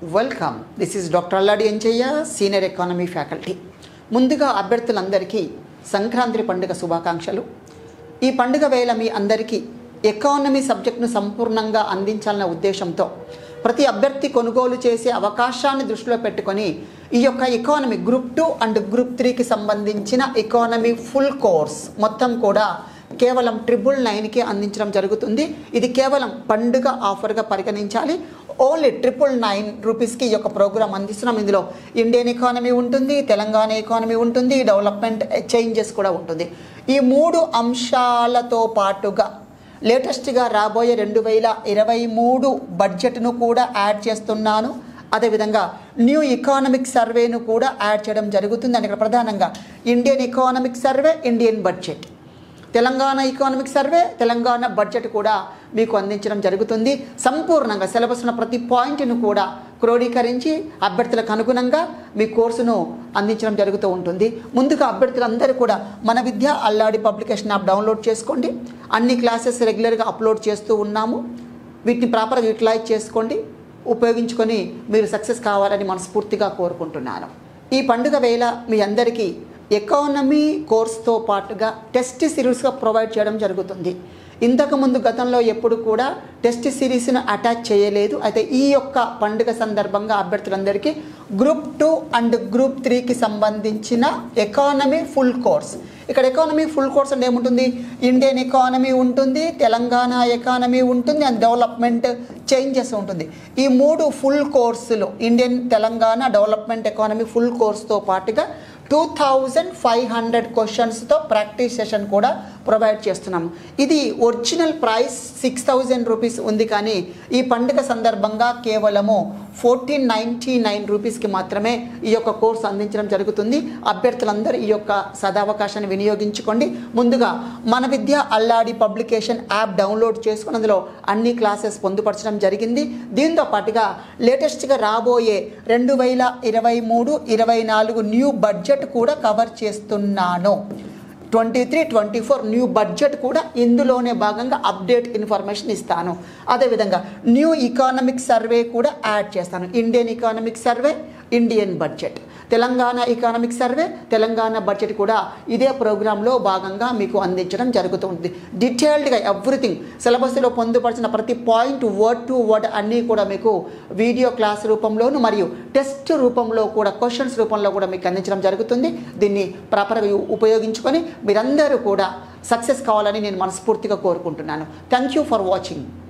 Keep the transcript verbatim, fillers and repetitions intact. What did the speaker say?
Welcome. This is doctor Alladi Enchaiah, senior economy faculty. ముందుగా అభ్యర్థులందరికీ సంక్రాంతి పండుగ శుభాకాంక్షలు. ఈ పండుగ వేళ మీ అందరికీ ఎకానమీ సబ్జెక్టును సంపూర్ణంగా అందించాలన్న ఉద్దేశంతో ప్రతి అభ్యర్థి కొనుగోలు చేసే అవకాశాన్ని దృష్టిలో పెట్టుకొని ఈ యొక్క economy group two and group త్రీకి సంబంధించిన ఎకానమీ ఫుల్ కోర్స్ మొత్తం కూడా కేవలం ట్రిపుల్ నైన్కి అందించడం జరుగుతుంది. ఇది కేవలం పండుగ ఆఫర్గా పరిగణించాలి. ఓన్లీ ట్రిపుల్ నైన్ రూపీస్కి ఈ యొక్క ప్రోగ్రామ్ అందిస్తున్నాం. ఇందులో ఇండియన్ ఎకానమీ ఉంటుంది, తెలంగాణ ఎకానమీ ఉంటుంది, డెవలప్మెంట్ చేంజెస్ కూడా ఉంటుంది. ఈ మూడు అంశాలతో పాటుగా లేటెస్ట్గా రాబోయే రెండు వేల ఇరవై మూడు బడ్జెట్ను కూడా యాడ్ చేస్తున్నాను. అదేవిధంగా న్యూ ఎకానమిక్ సర్వేను కూడా యాడ్ చేయడం జరుగుతుంది. అని ఇక్కడ ప్రధానంగా Indian economic survey, Indian budget, Telangana economic survey, Telangana budget కూడా మీకు అందించడం జరుగుతుంది. సంపూర్ణంగా సిలబస్ ఉన్న ప్రతి పాయింట్ను కూడా క్రోడీకరించి అభ్యర్థులకు అనుగుణంగా మీ కోర్సును అందించడం జరుగుతూ ఉంటుంది. ముందుగా అభ్యర్థులందరూ కూడా మన Vidya Alladi publication app download చేసుకోండి. అన్ని క్లాసెస్ రెగ్యులర్గా అప్లోడ్ చేస్తూ ఉన్నాము. వీటిని ప్రాపర్గా యూటిలైజ్ చేసుకోండి, ఉపయోగించుకొని మీరు సక్సెస్ కావాలని మనస్ఫూర్తిగా కోరుకుంటున్నాను. ఈ పండుగ వేళ మీ అందరికీ ఎకానమీ కోర్స్తో పాటుగా టెస్ట్ సిరీస్గా ప్రొవైడ్ చేయడం జరుగుతుంది. ఇంతకుముందు గతంలో ఎప్పుడు కూడా టెస్ట్ సిరీస్ను అటాచ్ చేయలేదు. అయితే ఈ యొక్క పండుగ సందర్భంగా అభ్యర్థులందరికీ గ్రూప్ టూ అండ్ గ్రూప్ త్రీకి సంబంధించిన ఎకానమీ ఫుల్ కోర్స్. ఇక్కడ ఎకానమీ ఫుల్ కోర్స్ అంటే ఏముంటుంది? ఇండియన్ ఎకానమీ ఉంటుంది, తెలంగాణ ఎకానమీ ఉంటుంది, అండ్ డెవలప్మెంట్ చేంజెస్ ఉంటుంది. ఈ మూడు ఫుల్ కోర్సులు Indian, Telangana, development economy full కోర్స్తో పాటుగా టూ థౌజండ్ ఫైవ్ హండ్రెడ్ క్వశ్చన్స్తో ప్రాక్టీస్ సెషన్ కూడా ప్రొవైడ్ చేస్తున్నాము. ఇది original price six thousand rupees ఉంది, కానీ ఈ పండుగ సందర్భంగా కేవలము ఫోర్టీన్ నైంటీ నైన్ రూపీస్కి మాత్రమే ఈ యొక్క కోర్సు అందించడం జరుగుతుంది. అభ్యర్థులందరూ ఈ యొక్క సదావకాశాన్ని వినియోగించుకోండి. ముందుగా మన Vidya Alladi publication app download చేసుకుని అందులో అన్ని క్లాసెస్ పొందుపరచడం జరిగింది. దీంతో పాటుగా లేటెస్ట్గా రాబోయే రెండు వేల ఇరవై మూడు ఇరవై నాలుగు న్యూ బడ్జెట్ కూడా కవర్ చేస్తున్నాను. Twenty three twenty four new budget కూడా ఇందులోనే భాగంగా అప్డేట్ ఇన్ఫర్మేషన్ ఇస్తాను. అదేవిధంగా న్యూ ఎకానమిక్ సర్వే కూడా యాడ్ చేస్తాను. Indian economic survey, Indian budget, Telangana economic survey, Telangana budget కూడా ఇదే ప్రోగ్రాంలో భాగంగా మీకు అందించడం జరుగుతుంది. డీటెయిల్డ్గా ఎవ్రీథింగ్ సిలబస్లో పొందుపరిచిన ప్రతి పాయింట్ వర్డ్ టు వర్డ్ అన్నీ కూడా మీకు వీడియో క్లాస్ రూపంలోను మరియు టెస్ట్ రూపంలో కూడా క్వశ్చన్స్ రూపంలో కూడా మీకు అందించడం జరుగుతుంది. దీన్ని ప్రాపర్గా ఉపయోగించుకొని మీరందరూ కూడా సక్సెస్ కావాలని నేను మనస్ఫూర్తిగా కోరుకుంటున్నాను. Thank you for watching.